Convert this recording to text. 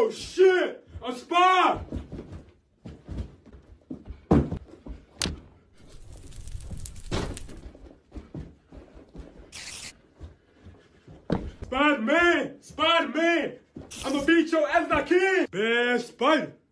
Oh shit! A spy! Spider-Man! Spider-Man! I'ma beat your ass if I can! Bad Spider!